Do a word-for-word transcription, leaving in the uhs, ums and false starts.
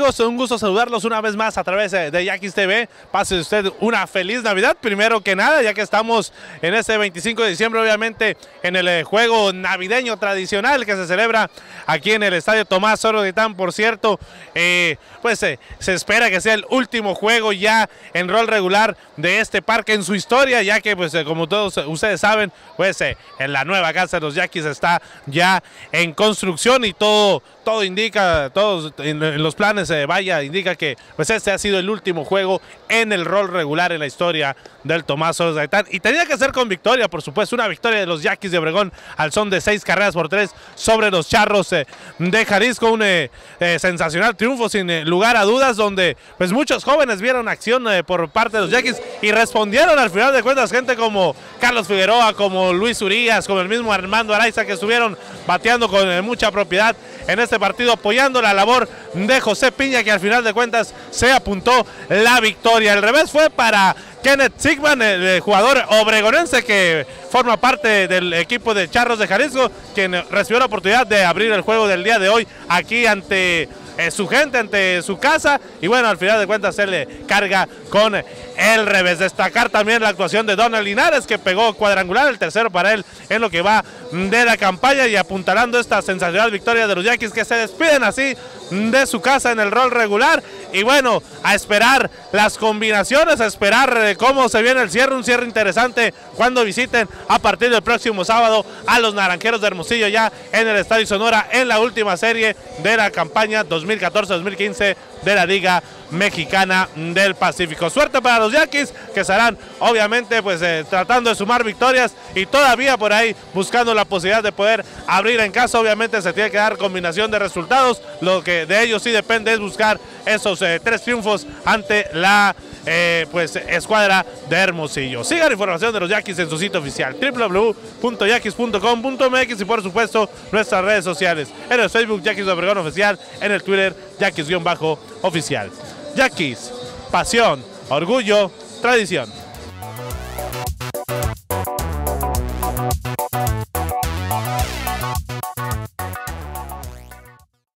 amigos? Un gusto saludarlos una vez más a través de Yaquis T V. Pase usted una feliz Navidad, primero que nada, ya que estamos en este veinticinco de diciembre, obviamente, en el juego navideño tradicional que se celebra aquí en el Estadio Tomás Oro Gaitán. Por cierto, eh, pues eh, se espera que sea el último juego ya en rol regular de este parque en su historia, ya que, pues, eh, como todos ustedes saben, pues eh, en la nueva casa de los Yaquis está ya en construcción y todo, todo indica, todos en, en los planes, eh, vaya, indica que pues este ha sido el último juego en el rol regular en la historia del Tomás Oro Gaitán, y tenía que ser con victoria, por supuesto, una victoria de los Yaquis de Obregón al son de seis carreras por tres sobre los Charros eh, de Jalisco, un eh, eh, sensacional triunfo sin eh, lugar a dudas, donde pues muchos jóvenes vieron acción eh, por parte de los Yaquis y respondieron al final de cuentas, gente como Carlos Figueroa, como Luis Urías, como el mismo Armando Araiza, que estuvieron bateando con eh, mucha propiedad en este partido, apoyando la labor de José Piña, que al final de cuentas se apuntó la victoria. El revés fue para Kenneth Sigman, el jugador obregonense que forma parte del equipo de Charros de Jalisco, quien recibió la oportunidad de abrir el juego del día de hoy aquí ante eh, su gente, ante su casa, y bueno, al final de cuentas se le carga con el revés. Destacar también la actuación de Donald Linares, que pegó cuadrangular, el tercero para él en lo que va de la campaña, y apuntalando esta sensacional victoria de los Yaquis, que se despiden así de su casa en el rol regular. Y bueno, a esperar las combinaciones, a esperar eh, cómo se viene el cierre, un cierre interesante cuando visiten a partir del próximo sábado a los Naranjeros de Hermosillo, ya en el Estadio Sonora, en la última serie de la campaña dos mil catorce dos mil quince de la Liga Mexicana del Pacífico. Suerte para los Yaquis, que estarán obviamente pues eh, tratando de sumar victorias y todavía por ahí buscando la posibilidad de poder abrir en casa. Obviamente se tiene que dar combinación de resultados, lo que de ellos sí depende es buscar esos eh, tres triunfos ante la eh, pues escuadra de Hermosillo. Sigan información de los Yaquis en su sitio oficial doble u doble u doble u punto yaquis punto com punto m x y por supuesto nuestras redes sociales, en el Facebook Yaquis de Obregón Oficial, en el Twitter Yaquis-Oficial. Yaquis, pasión, orgullo, tradición.